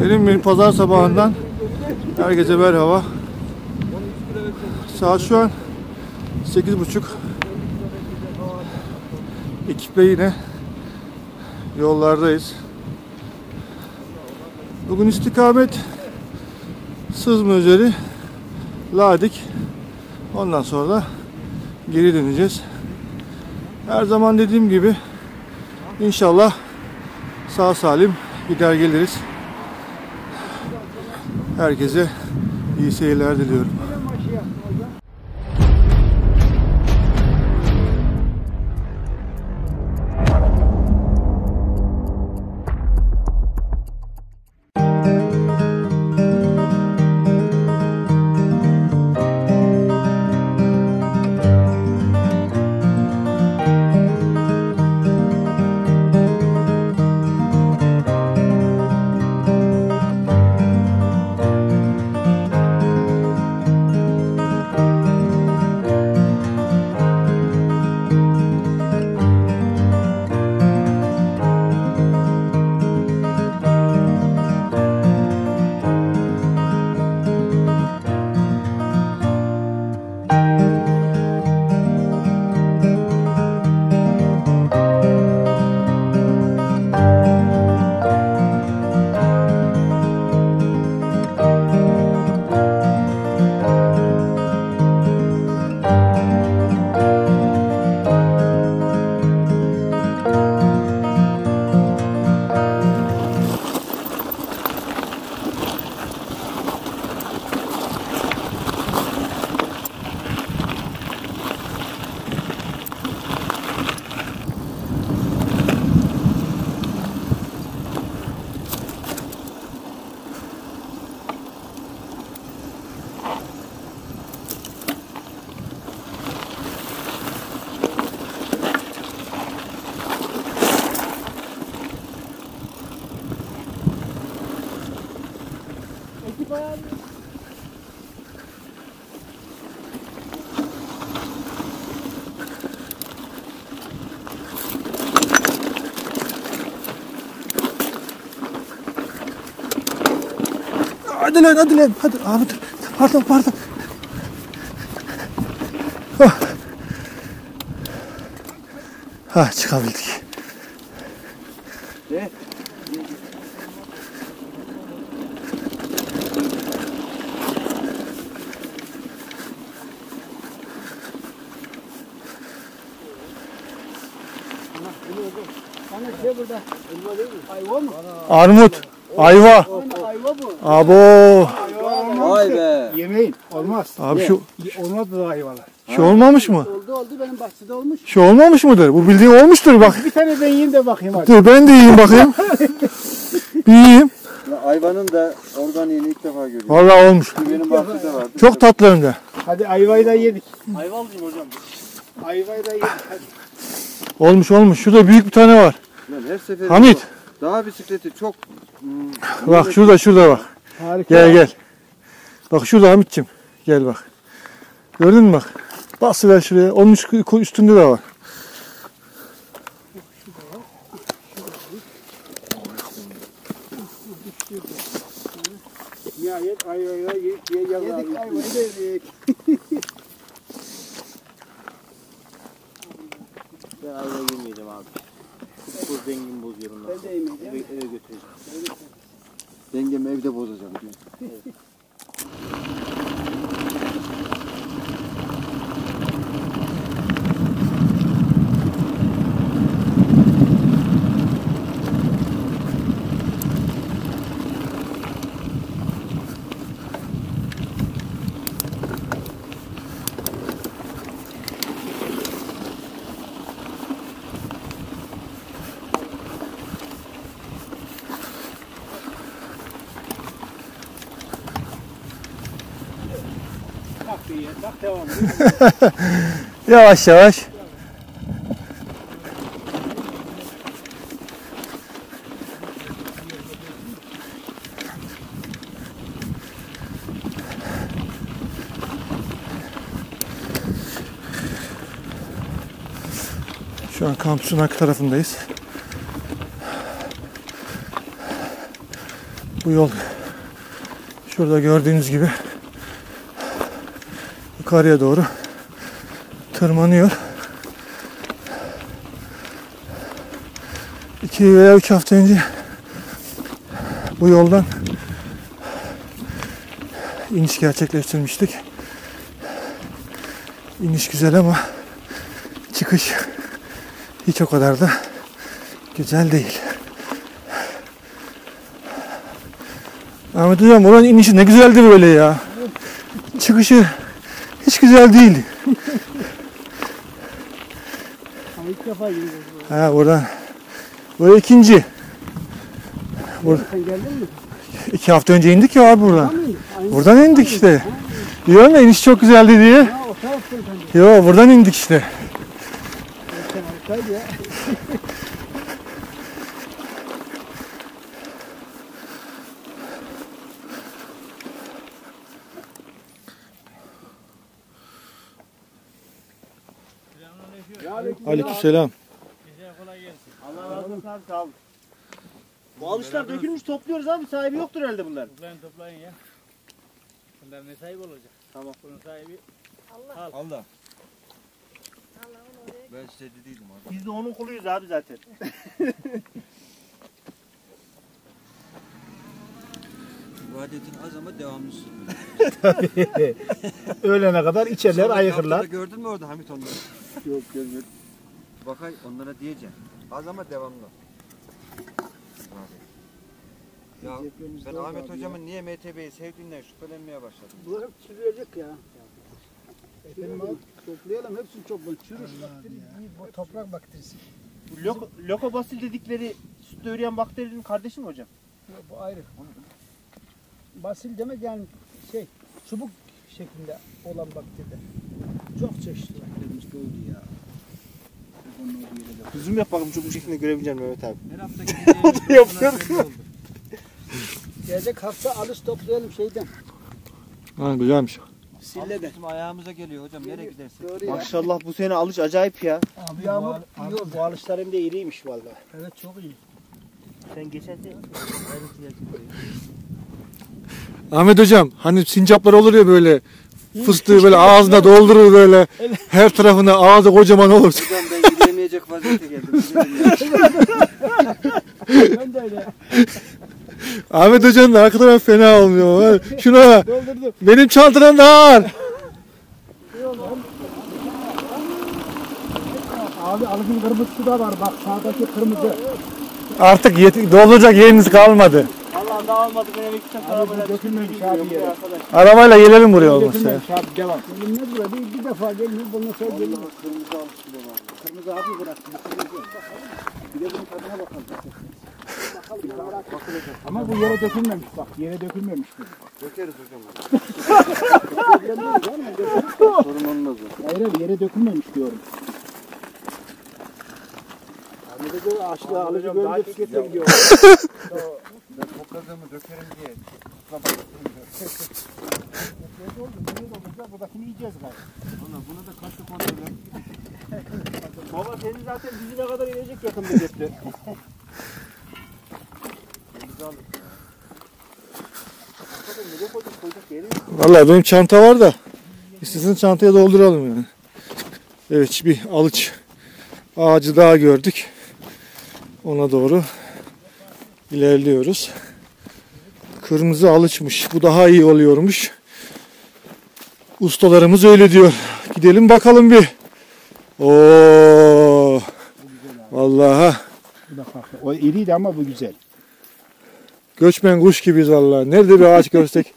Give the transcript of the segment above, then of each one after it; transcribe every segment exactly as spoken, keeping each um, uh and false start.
Serin bir pazar sabahından herkese merhaba. Saat şu an sekiz buçuk. Ekiple yine yollardayız. Bugün istikamet Sızma üzeri Ladik. Ondan sonra da geri döneceğiz. Her zaman dediğim gibi inşallah sağ salim gider geliriz. Herkese iyi seyirler diliyorum. Hadi lan, hadi lan, hadi. Abi dur. Pardon, pardon. Oh. Ha, çıkabildik. Ne? Armut, ayva. Abo. Vay be. Yemeyin. Olmaz. Abi şu Olmadı da hayvanlar. şu olmamış mı? Oldu oldu benim bahçede olmuş. Şu olmamış mıdır? Bu bildiğin olmuştur bak. Bir tane ben yiyeyim de bakayım hadi. Dur ben de yiyeyim bakayım. Bir yiyeyim. Ayvanın da organiğini ilk defa görüyorum. Vallahi olmuş. Benim bahçede var. Çok tatlı hem de. Hadi ayvayı da yedik. Ayva alayım hocam. Ayvayı da yedik hadi. Olmuş olmuş. Şurada büyük bir tane var. Lan her seferinde Hamit. bak, dağ bisikleti çok... Hmm, Bak şurada şurada bak. Harika. Gel gel. Bak şurada Hamit'ciğim. Gel bak. Gördün mü bak. Basıver şuraya. Onun üstünde de var. Nihayet ayvayı da yedik. Yedik ayvayı da yedik. Ben ayva yemeyeceğim abi. Bu dengemi bozuyorum. Ben de yemeyeceğim. Eve, eve götüreceğim. Dengemi evde bozacağım diyor. Evet. Bak devam. Yavaş yavaş. Şu an kampüsün arka tarafındayız. Bu yol şurada gördüğünüz gibi yukarıya doğru tırmanıyor. İki veya üç hafta önce bu yoldan iniş gerçekleştirmiştik. İniş güzel ama çıkış hiç o kadar da güzel değil. Ahmet hocam oranın inişi ne güzeldi böyle ya. Çıkışı hiç güzel değil. İlk defa gidiyoruz. Ha buradan. Bu ikinci. Bur Sen geldin mi? iki hafta önce indik ya abi buradan. Aynı Buradan indik işte. Diyorum ya iniş çok güzeldi diye. Ha, o taraftan sen de. Yo buradan indik işte. Sen harikaydı ya. Aleykümselam. Allah razı olsun abi, sağ olun. Bu alışlar dökülmüş, topluyoruz abi. Sahibi yoktur herhalde bunlar. Toplayın toplayın ya. Bunlar ne sahibi olacak? Tamam. Bunun sahibi Allah. Allah. Ben size dediydim abi. Biz de onun kuluyuz abi zaten. İbadetin az ama devamlısı. Öğlene kadar içerler, Sonra ayıkırlar. kapıda gördün mü orada Hamit onları? Yok görmedim. Bakay onlara diyeceğim. Az ama devamlı. Ya ben Ahmet hocamın niye M T B'yi sevdiğinden şüphelenmeye başladım. Bu hep çürüyecek ya. Efendim abi toplayalım, hepsini toplayalım. Çürür. Bu toprak bakterisi. Bu loko, lokobasil dedikleri sütte üreyen bakterinin kardeşi mi hocam? Yok, bu ayrı. Basil demek yani şey, çubuk şeklinde olan bakteriler. Çok çeşitli bakterimiz doğdu ya. Zoom yap bakalım, çok bu şekilde görebileceğim Mehmet abi. Her hafta gideceğimiz Yapıyorum. Gelecek hafta alış toplayalım şeyden. Ha güzelmiş. Sille'den. Bizim ayağımıza geliyor hocam nereye gidersin? Doğru ya. Maşallah bu sene alış acayip ya. Abi Yağmur bu, al- iyi abi, oldu. bu alışlar hem de iriymiş vallahi. Evet çok iyi. Sen geçen sene Ahmet hocam hani sincaplar olur ya böyle fıstığı böyle ağzına doldurur böyle her tarafına ağzı kocaman olur. Hocam ben gidemeyecek vaziyete geldim. Ben de öyle. Ahmet hocanın da arka tarafı fena olmuyor. Şuna benim çantadan daha ağır. Abi alıcın kırmızısı da var bak sağdaki kırmızı. Artık yet- dolduracak yeriniz kalmadı. Allah'ım daha almadı, ben eve gideceğim. Arabayla dökülmemiş abi yere. Arabayla gelelim buraya olmasa. Dökülmemiş abi devam. Gelinmez buraya bir, bir defa gelmiyor bundan sonra gelinir. Kırmızı alıştı da var. Kırmızı abi bıraktım. Bir de bunun tadına bakalım. Ama bu yere dökülmemiş bak yere dökülmemiş bu. Dökeriz hocam. Sorun olmaz o. Hayır hayır yere dökülmemiş diyorum. Abi de böyle açlığı alıcı görünce tükete gidiyor. Ben topladığımı dökerim diye. Buradakini yiyeceğiz galiba. Ona bunu da kaçta kontrol et. Baba senin zaten dizine kadar inecek yakın bir cepte. Vallahi benim çanta var da istesin çantaya dolduralım yani. Evet bir alıç ağacı daha gördük. Ona doğru ilerliyoruz. Kırmızı alıçmış. Bu daha iyi oluyormuş. Ustalarımız öyle diyor. Gidelim bakalım bir. Oo. Vallahi Bu da farklı. O iriydi ama bu güzel. göçmen kuş gibiyiz vallahi. Nerede bir ağaç görsek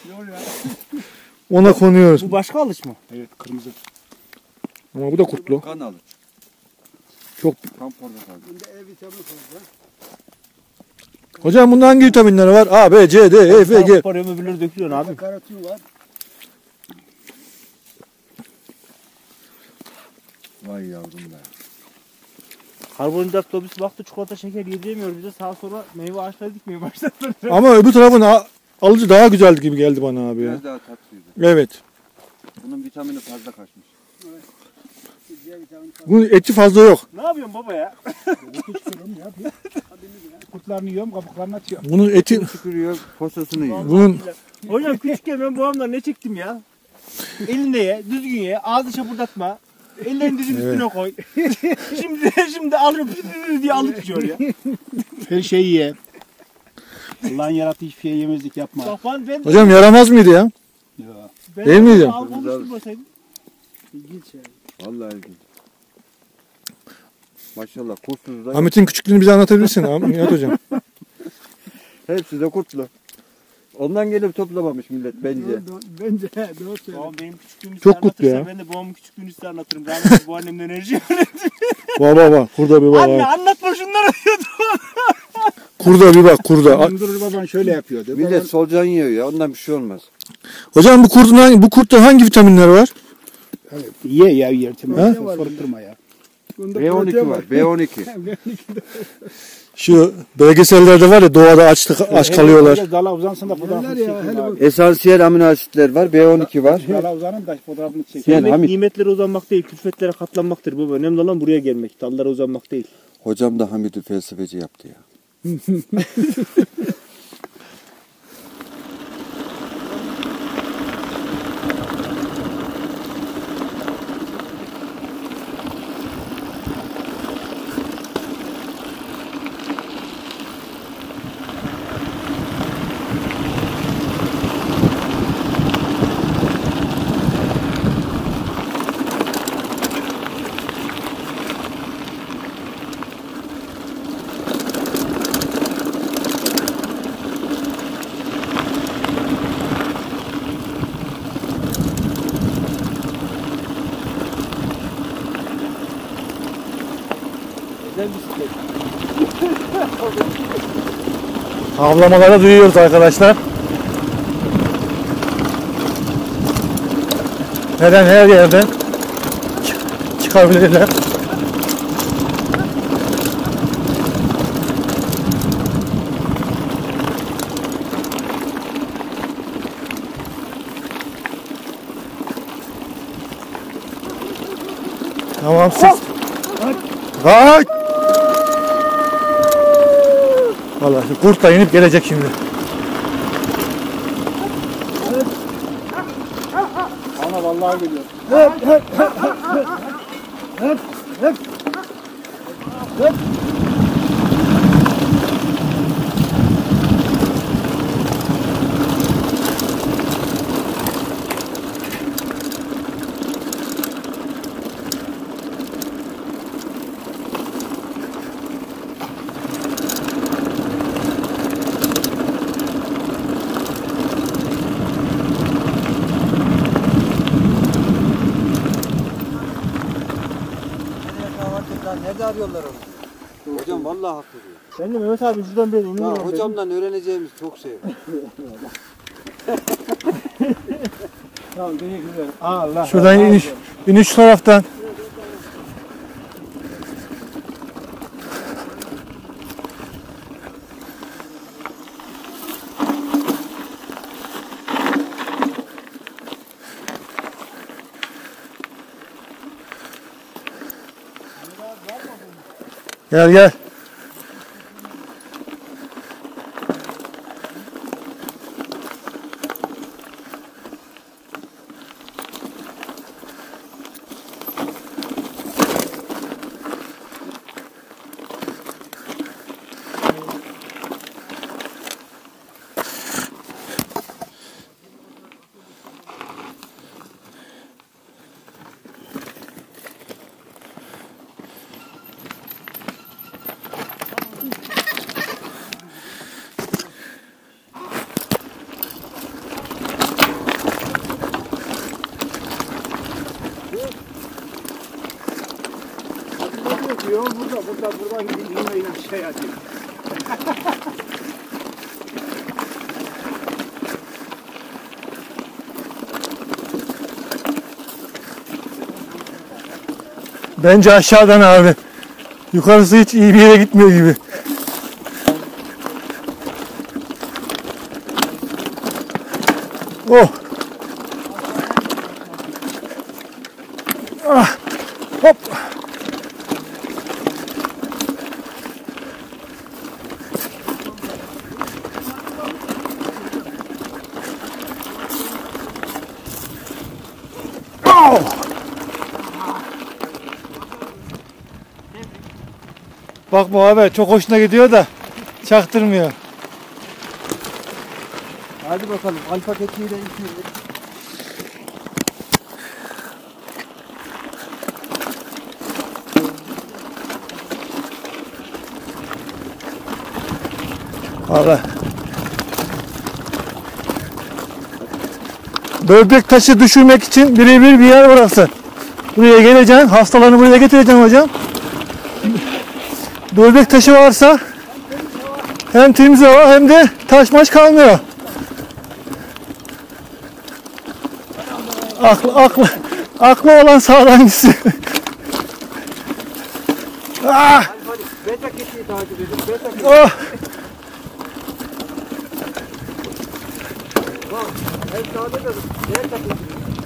ona konuyoruz. Bu başka alış mı? Evet kırmızı. Ama bu da kurtlu. Kan alır. Çok. Kan portakal. Bunda E vitamini fazla. Hocam bunda hangi vitaminler var? A, B, C, D, E, F, G. Parayı öbürleri dökülüyor abi. Karotin var. Vay yavrum be. Karbonhidrat lobisi baktı çikolata şeker yediremiyor bize, sağa sonra meyve ağaçları dikmeye başladılar. Ama öbür tarafın a- alıcı daha güzeldi gibi geldi bana abi ya. Biraz daha tatlıydı. Evet. Bunun vitamini fazla kaçmış. C vitamini fazla. Bunun eti fazla yok. Ne yapıyorsun baba ya? Hiç kırım ya. kurtlarını yiyorum, kabuklarını atıyorum. Bunun eti, Tükürüyor, posasını yiyor. bunun Hocam küçükken ben babamdan ne çektim ya? Elinde ye, düzgün ye, ağzı şapırdatma. Ellerini dizin üstüne koy. şimdi şimdi alıp diye alıp içiyor ya. Her şeyi ye. Allah'ın yarattığı hiçbir şey yemezlik yapma. Bak ben, ben hocam yaramaz mıydı ya? Ya. ben Değil miydi? Al konuşturmasaydım. İlginç ya. Vallahi ilginç. Maşallah kurtsuz da Ahmet'in küçüklüğünü bize anlatabilirsin Nihat hocam. hepsi de kurtlu. Ondan gelip toplamamış millet bence. Doğru, bence doğru söylüyor. Babam benim küçüklüğümü size Çok kutlu anlatırsa ya. ben de babamın küçüklüğünü size anlatırım. Rahmetli bu annemden enerji öğrendim. Baba baba kurda bir Anne bak. anlatma şunları diyordum. Kurda bir bak kurda. Benim durur baban şöyle yapıyordu. Millet solucan yiyor ya ondan bir şey olmaz. Hocam bu kurdun hangi, bu kurtta hangi vitaminler var? Evet, ye ya yertime. Ha? Sorup durma ya. B on iki var, B on iki. Şu belgesellerde var ya doğada açlık aç kalıyorlar. Hele Dala uzansın da fotoğrafını çekeyim abi. Esansiyel amino asitler var, B on iki var. Dala uzanın da fotoğrafını çekeyim. Yani Sevmek Hamit. nimetlere uzanmak değil, külfetlere katlanmaktır baba. Önemli olan buraya gelmek, dallara uzanmak değil. Hocam da Hamid'i felsefeci yaptı ya. Güzel bisiklet. Havlamaları duyuyoruz arkadaşlar. Neden her yerden çık- çıkabilirler. Tamam siz. Hay! Vallahi şu kurt da inip gelecek şimdi. Ana vallahi geliyor. Nerede arıyorlar onu? Hocam vallahi haklı diyor. Ben de Mehmet abi şuradan bir Ya iniyorum. hocamdan öğreneceğimiz çok şey var. Tamam teşekkürler. Allah. Şuradan iniş, iniş şu taraftan. Gel gel. Yok burada, burada, buradan inmeyin aşağıya. Bence aşağıdan abi. Yukarısı hiç iyi bir yere gitmiyor gibi. Oh. Ah. Hop. Oh. Bakma abi çok hoşuna gidiyor da çaktırmıyor. Hadi bakalım alfa tekniği de içiyoruz. Allah. Böbrek taşı düşürmek için birebir bir yer burası. Buraya geleceksin, hastalarını buraya getireceksin hocam. Böbrek taşı varsa hem temiz hava hem de taş maş kalmıyor. Aklı, aklı, aklı olan sağdan gitsin. Ah! Hadi beta keçiyi takip edin. Beta keçi. Oh! Hem sağda da beta keçi.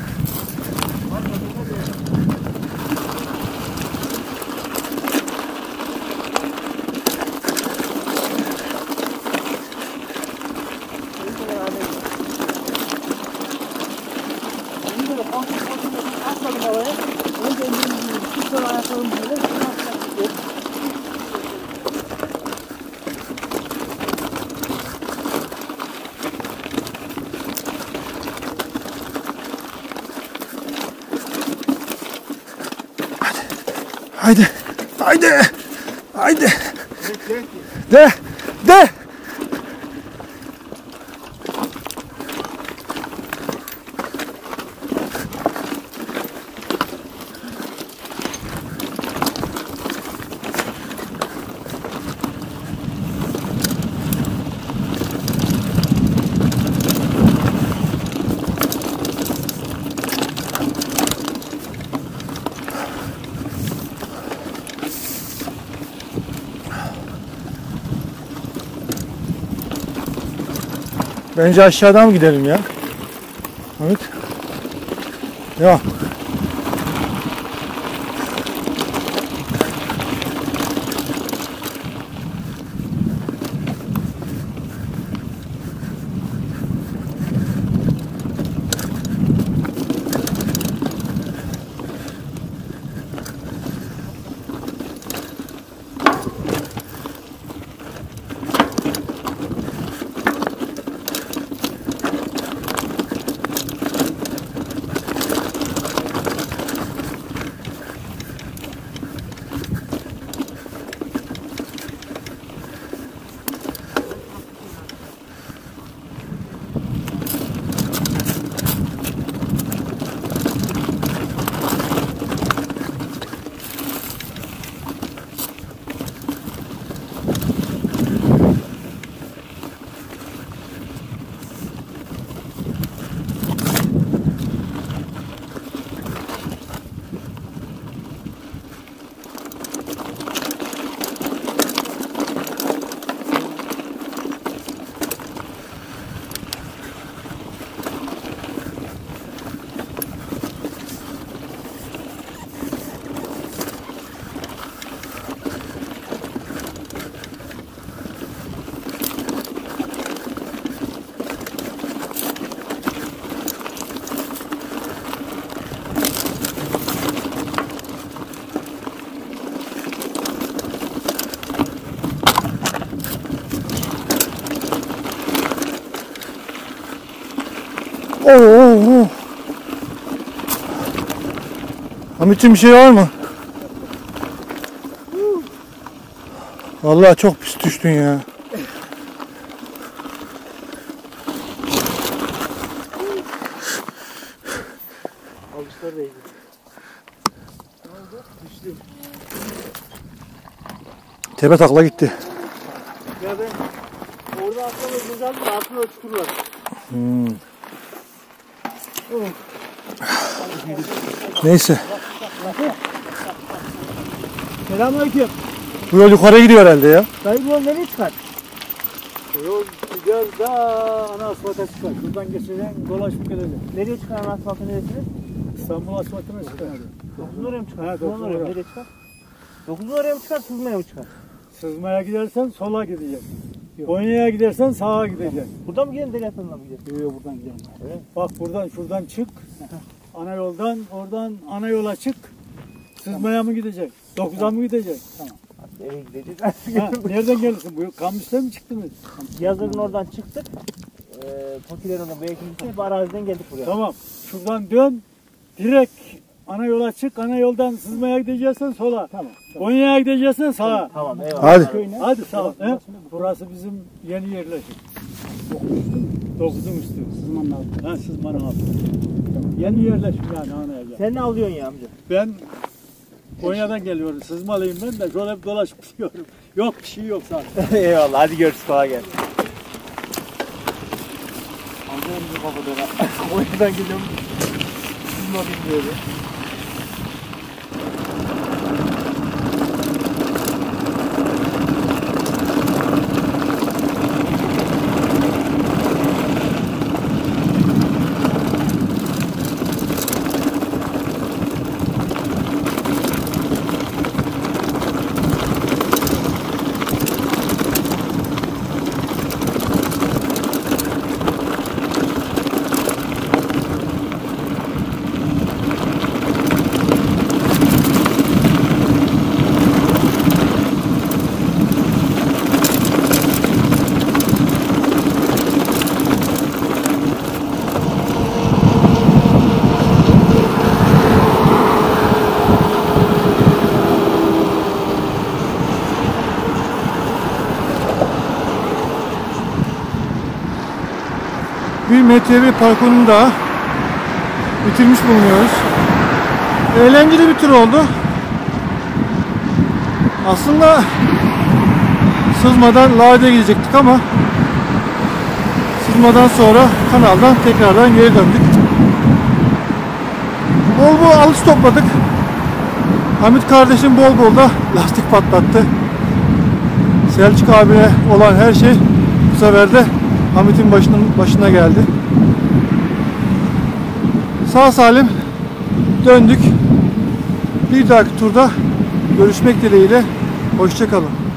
Haydi, haydi, haydi. De, de. Bence aşağıdan mı gidelim ya? Evet. Ya. Oo, oo, oo. Hamit'cim bir şey var mı? Vallahi çok pis düştün ya. Alışlar da iyi. Ne oldu? Düştüm. Tepe takla gitti. Ya ben orada atlamayı güzeldi de altına çukur var. Hmm. Neyse. Selamünaleyküm. Bu yol yukarı gidiyor herhalde ya. Dayı bu yol nereye çıkar? Yol gider da ana asfalta çıkar. Buradan geçeceksin dolaşıp geleceksin. Nereye çıkar ana asfaltın neresine? İstanbul asfaltına çıkar. dokuz oraya mı çıkar? Ha, dokuz dokuz oraya mı? oraya. Nereye çıkar? dokuz oraya mı çıkar, Sızma'ya mı çıkar? Sızmaya gidersen sola gideceksin. Konya'ya gidersen sağa gideceksin. Buradan mı gidelim, dere yatağından mı gidelim? Yok buradan gidelim. Evet. Bak buradan şuradan çık. ana yoldan, oradan ana yola çık. Sızmaya mı gidecek? Dokuza mı gidecek? Tamam. Nereye gideceğiz? Ha, nereden gelirsin? Bu kampüsten mi çıktınız? Yazırın oradan çıktık. Ee, Tokilerin oradan belki hep araziden geldik buraya. Tamam. Şuradan dön. Direkt ana yola çık. Ana yoldan Sızmaya gideceksin sola. Tamam. Konya'ya gideceksin sağa. Tamam eyvallah. Hadi. Köyüne. Hadi sağ. He? Burası bizim yeni yerleşim. Dokuzun üstü. Sızmanın altı. Ha, Sızmanın altı. Yeni yerleşim yani anaya gel. Sen ne alıyorsun ya amca? Ben Konya'dan geliyorum. Sızmalıyım ben de. Şöyle bir dolaşıp gidiyorum. Yok bir şey yok zaten. Eyvallah hadi görüşürüz kolay gelsin. Amcanın bir kapıda. O yüzden geliyorum. Bilmiyorum böyle. Bir M T B parkurunu daha bitirmiş bulunuyoruz. Eğlenceli bir tur oldu. Aslında Sızma'dan Lağde'ye gidecektik ama Sızma'dan sonra kanaldan tekrardan geri döndük. Bol bol alış topladık. Hamit kardeşim bol bol da lastik patlattı. Selçuk abine olan her şey bu sefer de Hamit'in başının başına geldi. Sağ salim döndük. Bir dahaki turda görüşmek dileğiyle. Hoşça kalın.